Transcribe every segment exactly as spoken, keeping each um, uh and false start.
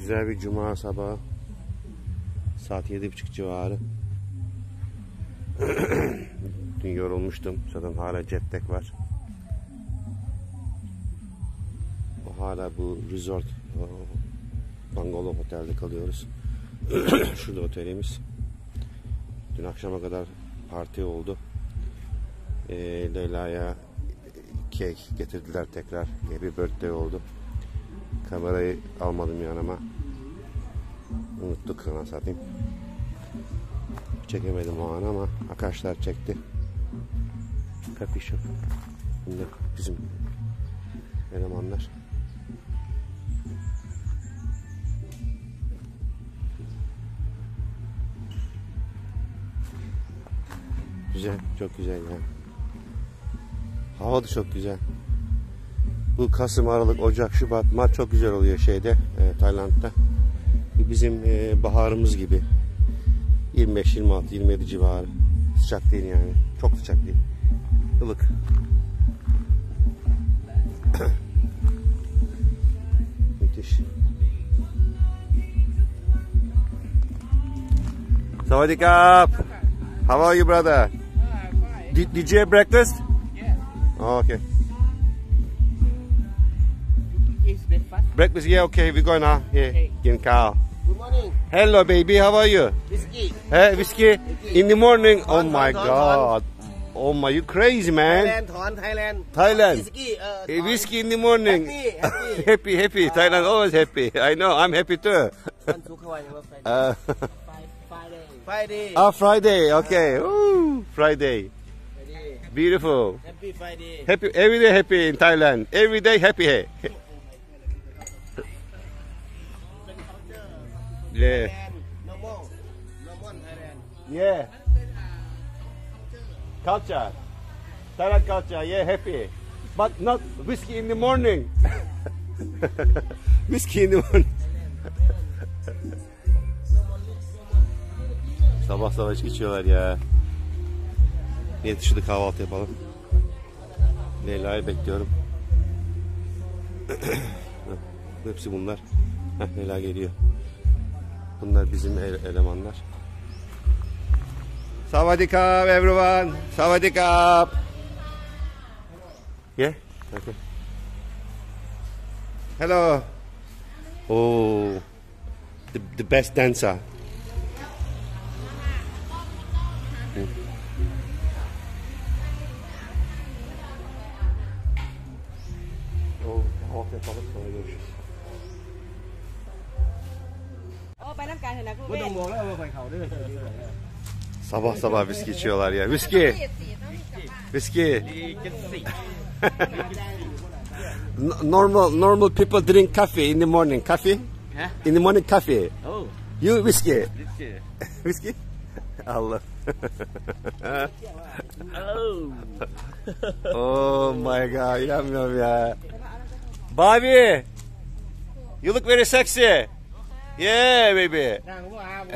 Güzel bir cuma sabahı. Saat yedi buçuk civarı. Dün yorulmuştum. Zaten hala jet lag var. Hala bu resort bungalov otelde kalıyoruz. Şurada otelimiz. Dün akşama kadar parti oldu. E, Leyla'ya kek getirdiler tekrar. Happy birthday oldu. Kamerayı almadım yanıma. Unuttuk kana satayım. Çekemedim o an ama arkadaşlar çekti. Kapışım. Bunlar bizim elemanlar. Güzel, çok güzel ya. Hava da çok güzel. Bu Kasım, Aralık, Ocak, Şubat, Mart çok güzel oluyor şeyde, e, Tayland'da. Bizim e, baharımız gibi. yirmi beş, yirmi altı, yirmi yedi civarı. Sıcak değil yani. Çok sıcak değil. Ilık. Müthiş. Sawadee-kap. How are you, brother? Did, did you have breakfast? Yeah. Oh, okay. Is breakfast? Breakfast, yeah, okay. We go now. Yeah, Okay. Gin Kao. Good morning. Hello, baby. How are you? Whiskey. Hey, whiskey. In the morning. Oh Thon, my thon, God. Oh my, you crazy, man. Thailand, Thon, Thailand. Thailand. Whiskey. Uh, Hey, Thon. whiskey in the morning. Happy, happy. happy, happy. Thailand always happy. I know. I'm happy too. One to Hawaii, one Friday. Uh, Friday. Friday. ah, Friday. Okay. Ooh, Friday. Friday. Beautiful. Happy Friday. Happy every day. Happy in Thailand. Every day happy. Hey. Yeah. Thailand. Normal. Normal Thailand. Yeah. Culture. Thailand culture. Yeah, happy. But not whiskey in the morning. Whiskey in the morning. Sabah sabah içki içiyorlar ya. Niye dışarıda kahvaltı yapalım? Leyla'yı bekliyorum. Hepsi bunlar. Heh, Leyla geliyor. Bunlar bizim ele elemanlar. Sawadee-kap everyone. Sawadee-kap. Yeah. Okay. Hello. Oh, the the best dancer. Hmm. Oh, kahvaltı yapalım sonra görüşürüz. โอ้ไปน้ำกันเถอะนะคุณไม่แม่ต้องมองแล้วเอาไปเขาด้วย Sabah sabah viski içiyorlar ya. Viski. Viski. N- Normal normal people drink coffee in the morning. Coffee? Huh? In the morning coffee. Oh, You whiskey. whiskey. Whiskey? Allah. Oh. Oh my God. İnanmıyorum ya. Bobby. You look very sexy. Yeah, baby. นั่งว่าโอ้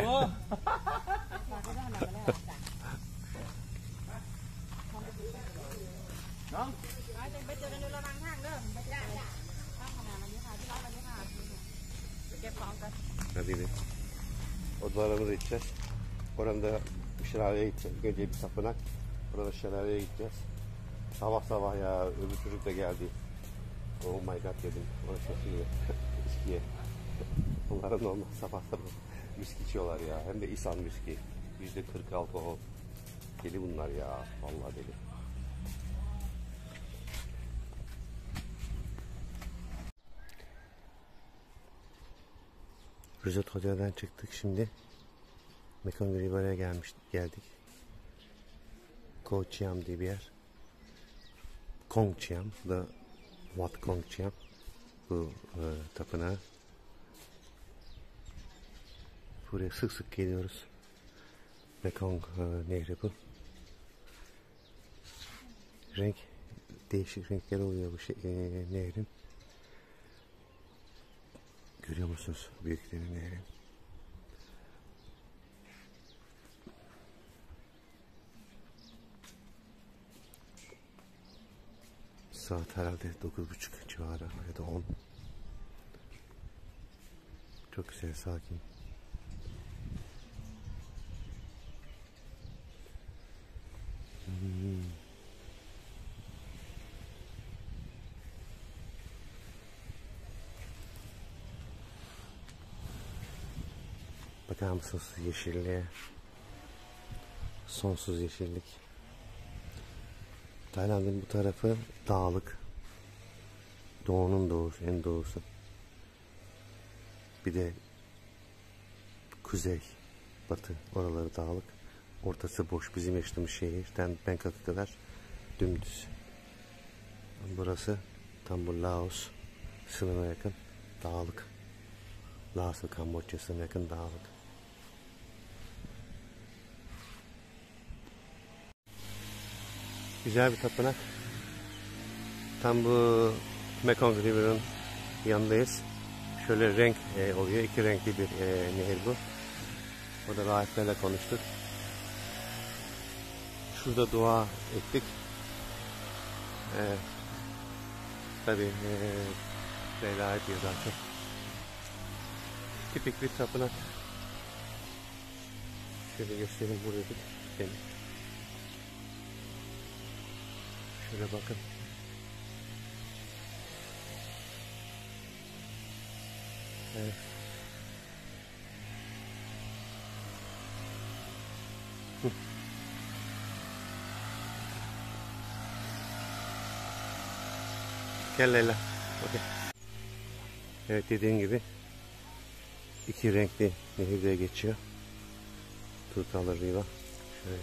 ไปเจอกันในระหว่างทางเด้อไปจ้าจ้าข้ามขนาดวันนี้ค่ะที่ร้านวันนี้ค่ะเก็บของกัน Hadi gidelim. Odalarımızı içeceğiz. Orada şelaleye gideceğiz. Önce bir tapınak. Orada şelaleye gideceğiz. Sabah sabah ya öbür çocuk da geldi. Oh my God dedim. Orası çok iyi. Viskiye. Bunlara normal sabah sabah viski içiyorlar ya. Hem de İsan viski. yüzde kırk alkol. Deli bunlar ya. Vallahi deli. Resort Otel'den çıktık şimdi. Mekong River'e gelmiş geldik. Koh Chiam diye bir yer. Kong Chiam da Wat Kong Chiam bu e, tapınağı. Buraya sık sık geliyoruz. Mekong e, nehri bu. Renk değişik renkler oluyor bu şey, e, nehrin. Görüyor musunuz büyüklerin nehrin? Saat herhalde dokuz buçuk civarı ya da on. Çok güzel, sakin. Hmm. Bakar mısınız yeşilliğe? Sonsuz yeşillik. Tayland'ın bu tarafı dağlık. Doğunun doğusu, en doğusu. Bir de kuzey, batı, oraları dağlık. Ortası boş. Bizim yaşadığımız şehirden Bangkok'a kadar dümdüz. Burası tam bu Laos sınırına yakın dağlık. Laos ve Kamboçya sınırına yakın dağlık. Güzel bir tapınak. Tam bu Mekong River'ın yanındayız. Şöyle renk e, oluyor. İki renkli bir e, nehir bu. Orada rahiplerle konuştuk. Şurada dua ettik. E, tabii e, Leyla ediyor zaten. Tipik bir tapınak. Şöyle göstereyim buraya bir. Şöyle bakın. Evet. Hı. Gel Leyla. Okay. Evet, dediğim gibi iki renkli nehirde geçiyor. Turkalı Riva. Şöyle.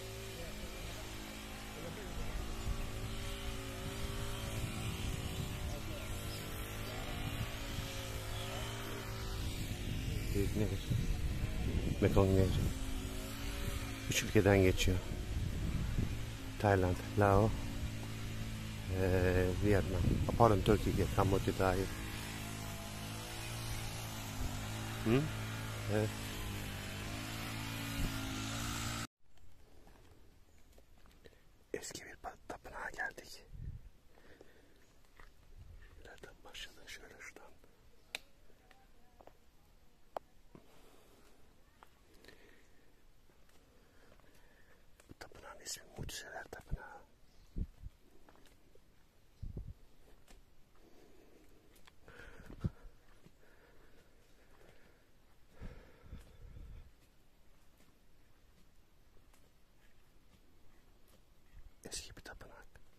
Büyük nehir. Mekong Nehri. Üç ülkeden geçiyor. Tayland, Laos, ee, Vietnam. Pardon, Türkiye, Kamboçya dahil. Hı? Evet. Eski bir tapınağa geldik. Nereden başladın? Şöyle şuradan. Bu tapınağın ismi Mucizeler Tapınağı. Eski bir tapınak.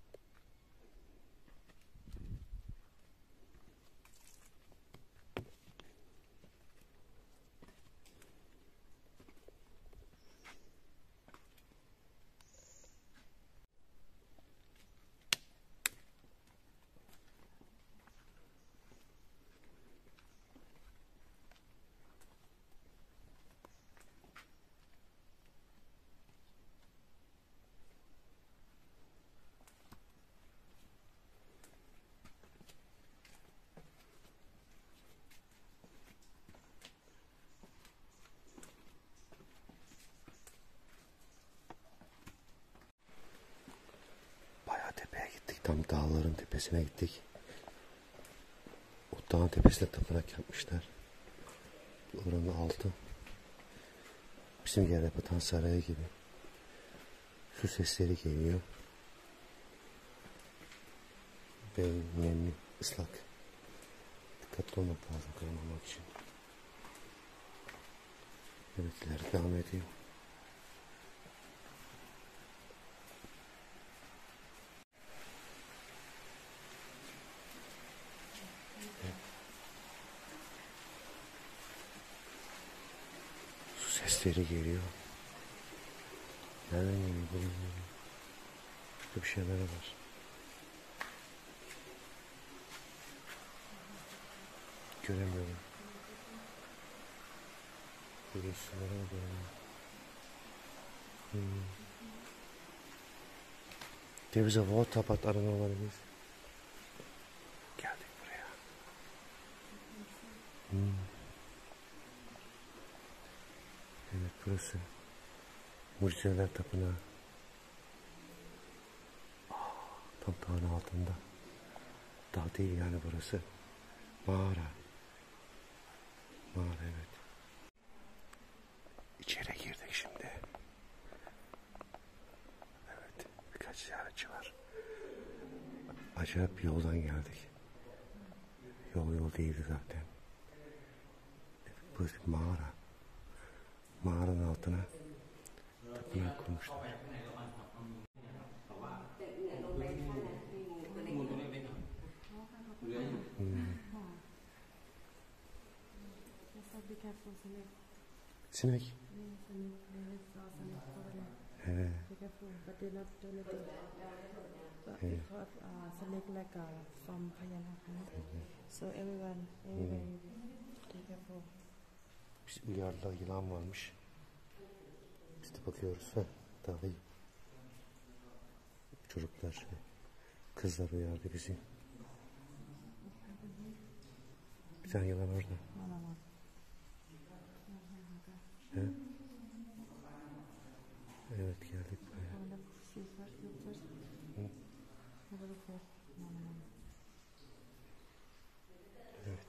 Tepeye gittik. Tam dağların tepesine gittik. O dağın tepesine tapınak yapmışlar. Oranın altı. Bizim yere batan sarayı gibi. Su sesleri geliyor. Ve nemli, ıslak. Dikkatli olmak lazım kaymamak için. Evet, ileri devam ediyor. Sesleri geliyor. Nereden geliyor? Burada bir şeyler var. Göremiyorum. Görüyorsunuz ama göremiyorum. Hmm. There is a water but I don't know what it is. Geldik buraya. Hmm. Evet, burası Mucizeler Tapınağı. Aa, tam dağın altında. Dağ değil yani burası. Mağara. Mağara, evet. İçeri girdik şimdi. Evet, birkaç ziyaretçi var. Acayip bir yoldan geldik. Yol yol değildi zaten. Burası bir mağara. Mağaranın altına tapınak kurmuşlar. Hmm. Sinek. Evet. Evet. Evet. Snake like uh, from Phayanak. So everyone, everyone, be careful. Biz uyardılar, yılan varmış. Biz de bakıyoruz. Heh, daha iyi. Çocuklar, kızlar uyardı bizi. Bir tane yılan orada. He? Evet, geldik buraya. Hı? Evet.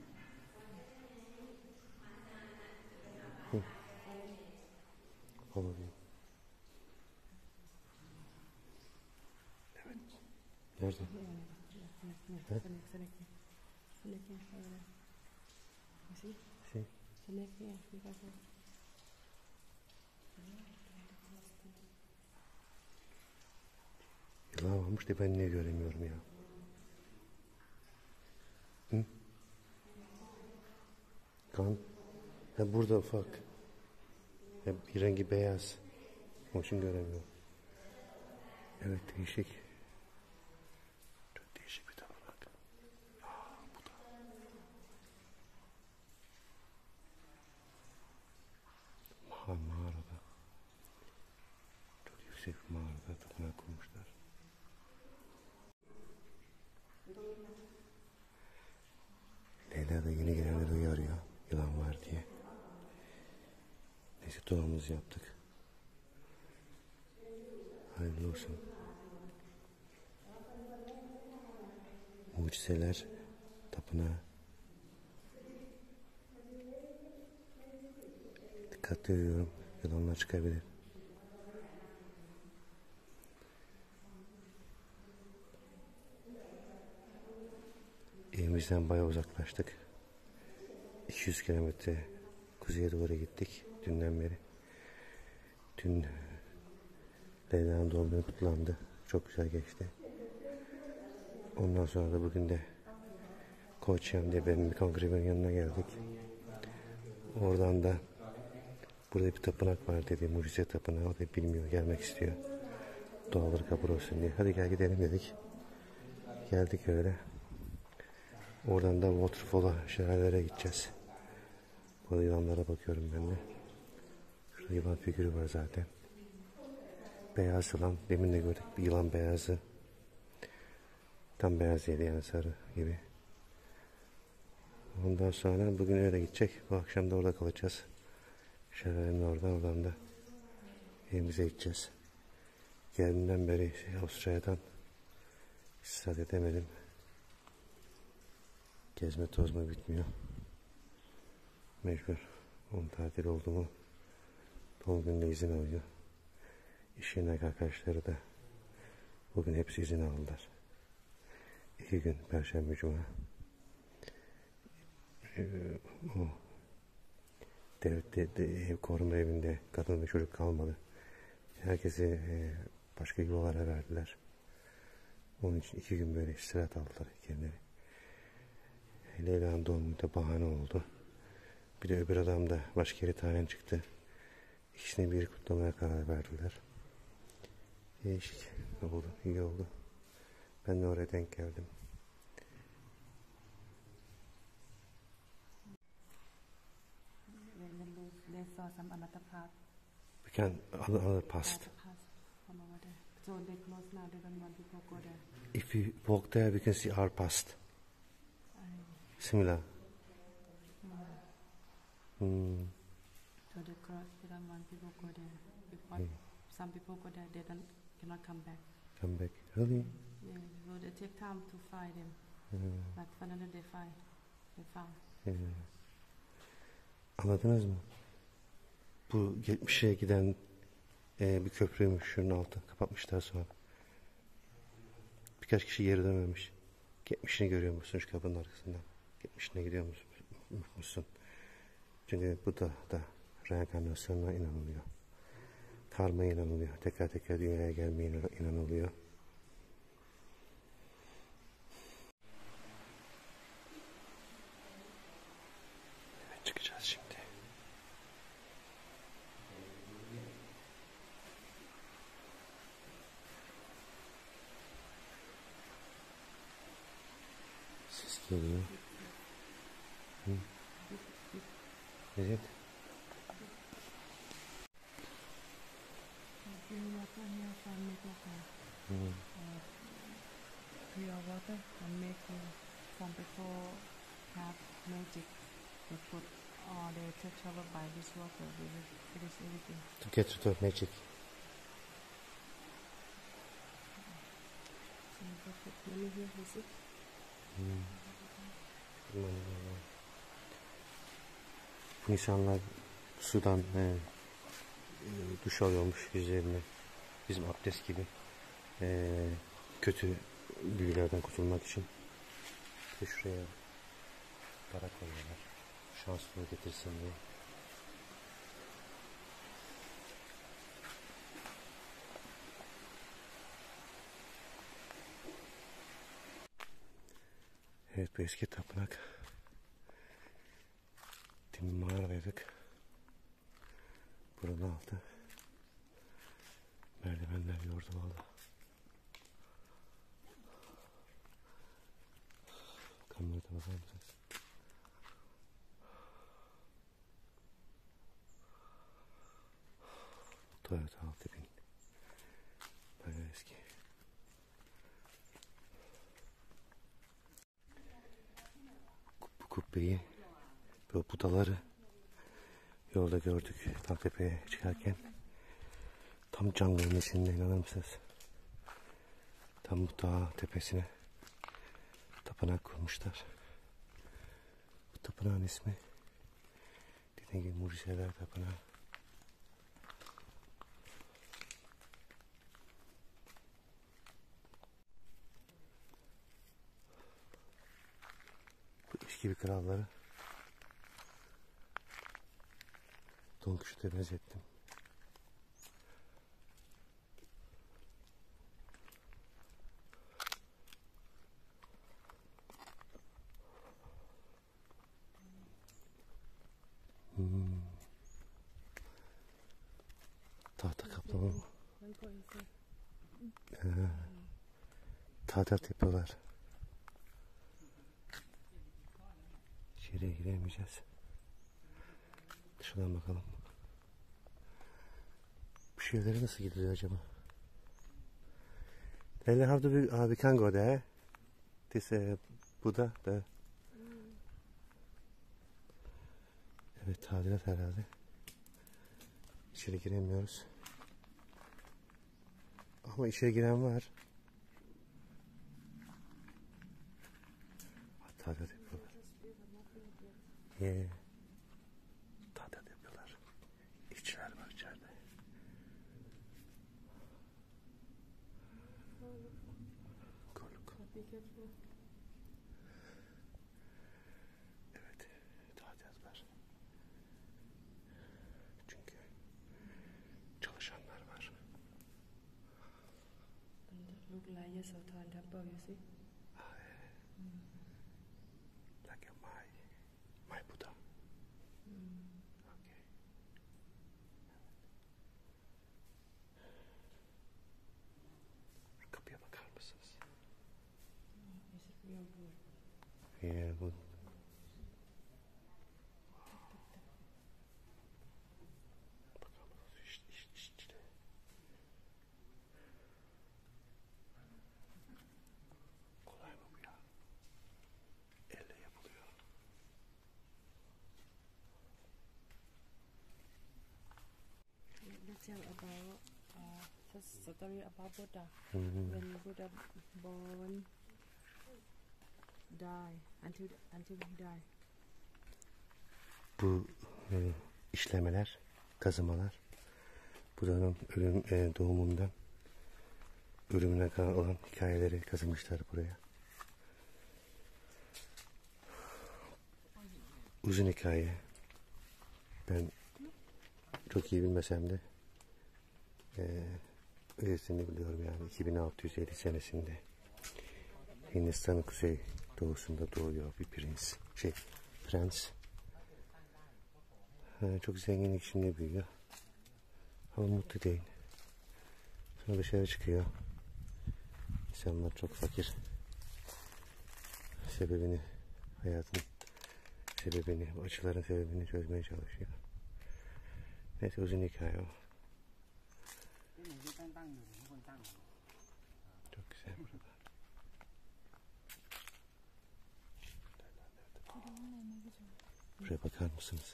Hı. Alayım. Evet. Nerede? He? Şey. Yılan varmış da ben niye göremiyorum ya? Hı? Kan. Ha, burada ufak. Ha, bir rengi beyaz. Onun için göremiyorum. Evet, değişik. Çok değişik bir tapınak. Aa, bu da. Ma mağarada. Çok yüksek bir mağarada tapınak kurmuşlar. Leyla da yeni gelenleri uyarıyor. Yılan var diye. Neyse, duamızı yaptık. Hayırlı olsun. Mucizeler tapınağı. Dikkatli yürüyorum. Yılanlar çıkabilir. Evimizden bayağı uzaklaştık. iki yüz kilometre kuzeye doğru gittik dünden beri. Dün Leyla'nın doğum günü kutlandı. Çok güzel geçti. Ondan sonra da bugün de Koçyam diye benim bir kongremin yanına geldik. Oradan da burada bir tapınak var dedi. Mucize tapınağı. O da bilmiyor, gelmek istiyor. Duaları kabul olsun diye. Hadi gel gidelim dedik. Geldik öyle. Oradan da waterfall'a, şelalelere gideceğiz. Burada yılanlara bakıyorum ben de. Şurada yılan figürü var zaten. Beyaz yılan. Demin de gördük bir yılan beyazı. Tam beyaz değil yani, sarı gibi. Ondan sonra bugün öyle gidecek. Bu akşam da orada kalacağız. Şelalenin oradan, oradan da evimize gideceğiz. Geldiğimden beri şey, Avustralya'dan istirahat edemedim. Gezme tozma bitmiyor. Mecbur. On tatil oldu mu doğum günde izin alıyor. İş yerindeki arkadaşları da bugün hepsi izin aldılar. İki gün, Perşembe, Cuma. Ee, o devlette de, ev koruma evinde kadın ve çocuk kalmadı. Herkesi e, başka yuvalara verdiler. Onun için iki gün böyle istirahat aldılar kendileri. Leyla'nın doğumu da bahane oldu. Bir de öbür adam da başka yere tayin çıktı. İkisini bir kutlamaya karar verdiler. Değişik oldu, iyi oldu. Ben de oraya denk geldim. We can other, other past. So they close now. They don't want people go there. If we walk there, we can see our past. Similar. Hmm. So they cross. They don't want people go there. Because Mm. some people go there, they don't cannot come back. Come back. Really? Yeah, so they take time to find them. Hmm. But finally they find, they found. Yeah. Anladınız mı? Bu geçmişe giden e, bir köprüymüş şunun altı. Kapatmışlar sonra. Birkaç kişi geri dönmemiş. Geçmişini görüyor musun şu kapının arkasından? Geçmişine gidiyor musun? Çünkü bu da, da reenkarnasyonuna inanılıyor. Karmaya inanılıyor. Tekrar tekrar dünyaya gelmeye inanılıyor. Evet, çıkacağız şimdi. Ses geliyor. Hı. Evet. Hmm. Pure water and make uh, some people have magic. They put all their touch over by this water. They will finish everything. To get rid of magic. Some people put money here, you see? Hmm. Bu insanlar sudan e, e, duş alıyormuş yüzlerine. Bizim abdest gibi. E, kötü büyülerden kurtulmak için. Ve şuraya para koyuyorlar. Şanslı getirsin diye. Evet, bu eski tapınak. Demin mağaradaydık. Buranın altı. Merdivenler yordu valla. Kamerada bakar mısınız? Toyota altı bin. Bayağı eski. Bu kubbeyi, bu budaları yolda gördük Dağtepe'ye çıkarken. Tam jungle'ın içinde, inanır mısınız? Tam bu dağ tepesine tapınak kurmuşlar. Bu tapınağın ismi dediğim gibi Mucizeler Tapınağı. Bu eski bir kralları Don Quixote'e benzettim. Hmm. Tahta kaplama. Ee, tadilat yapıyorlar. İçeriye giremeyeceğiz. Dışarıdan bakalım. Bu şeylere nasıl gidiyor acaba? Leyla, how do we, uh, we can go there? This uh, Buddha, the... Evet, tadilat herhalde. İçeri giremiyoruz. Ama içeri giren var. Tadilat yapıyorlar. Yeah. Tadilat yapıyorlar. İşçiler var içeride. Kolluk. Evet, tadilat var. Çünkü çalışanlar var. Look like Yasothan temple, you see? Like a my, my Buddha. Mm. Okay. Kapıya bakar mısınız? Is it real good? Yeah, good. Bakar mısınız? İş, iş, işçiler. Kolay mı bu ya? Elle yapılıyor. Let's tell about uh, the story about Buddha. Hmm. When Buddha born, die until until he die. Bu e, işlemeler, kazımalar. Bu da onun ölüm, e, doğumundan ölümüne kadar olan hikayeleri kazımışlar buraya. Uzun hikaye. Ben çok iyi bilmesem de e, öylesini biliyorum yani. iki bin altı yüz elli senesinde Hindistan'ın kuzey doğusunda doğuyor bir prens. Şey, prens. Ha, çok zenginlik içinde büyüyor. Ama mutlu değil. Sonra dışarı çıkıyor. İnsanlar çok fakir. Sebebini, hayatın sebebini, acıların sebebini çözmeye çalışıyor. Neyse uzun hikaye o. Çok güzel burada. Buraya bakar mısınız?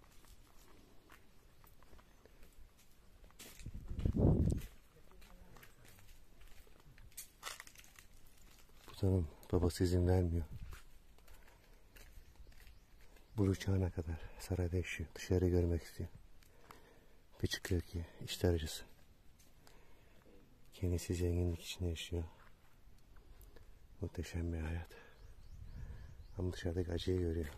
Budanın babası izin vermiyor. Buluğ çağına kadar sarayda yaşıyor. Dışarı görmek istiyor. Bir çıkıyor ki işler acısı. Kendisi zenginlik içinde yaşıyor. Muhteşem bir hayat. Ama dışarıdaki acıyı görüyor.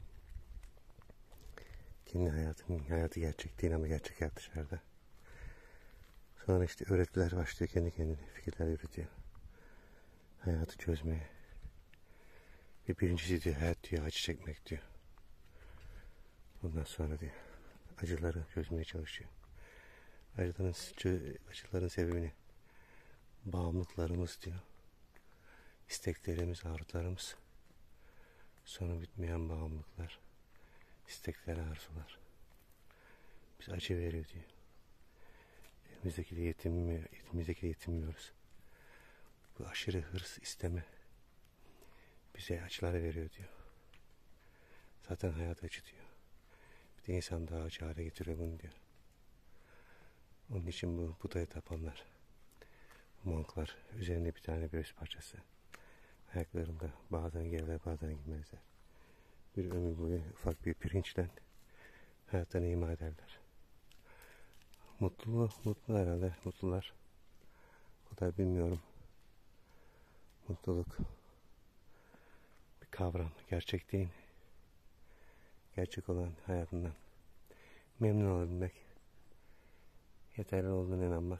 Kendi hayatının hayatı gerçek değil ama gerçek hayat dışarıda. Sonra işte öğretiler başlıyor, kendi kendine fikirler üretiyor. Hayatı çözmeye. Ve birincisi diyor hayat diyor acı çekmek diyor. Ondan sonra diyor acıları çözmeye çalışıyor. Acıların, acıların sebebini bağımlılıklarımız diyor. İsteklerimiz, arzularımız. Sonu bitmeyen bağımlılıklar. İstekler, arzular. Biz acı veriyor diyor. Elimizdeki de yetinmiyor, elimizdeki de yetinmiyoruz. Bu aşırı hırs, isteme bize acılar veriyor diyor. Zaten hayat acı diyor. Bir de insan daha acı hale getiriyor bunu diyor. Onun için bu Buda'ya tapanlar, monklar, üzerinde bir tane göğüs parçası. Ayaklarında bazen gelirler, bazen gitmezler. Bir ömür boyu ufak bir pirinçle hayattan ima ederler. Mutlu, mutlu herhalde, mutlular. O kadar bilmiyorum. Mutluluk bir kavram, gerçek değil. Gerçek olan hayatından memnun olabilmek, yeterli olduğuna inanmak,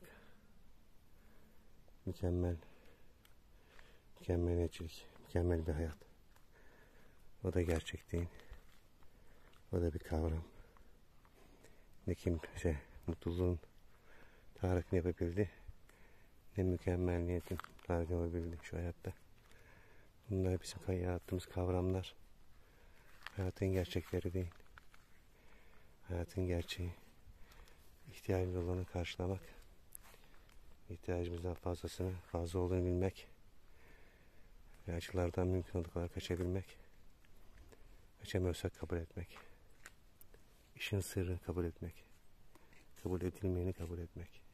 mükemmel, mükemmeliyetçilik, mükemmel bir hayat. O da gerçek değil. O da bir kavram. Ne kimse mutluluğun tarifini yapabildi, ne mükemmelliyetin tarifini yapabildi şu hayatta. Bunlar bizim hayatımız kavramlar. Hayatın gerçekleri değil. Hayatın gerçeği ihtiyacımız olanı karşılamak, ihtiyacımızdan fazlasını fazla olduğunu bilmek ve acılardan mümkün olduğu kadar kaçabilmek, kaçamıyorsak kabul etmek, işin sırrı kabul etmek, kabul edilmeyeni kabul etmek.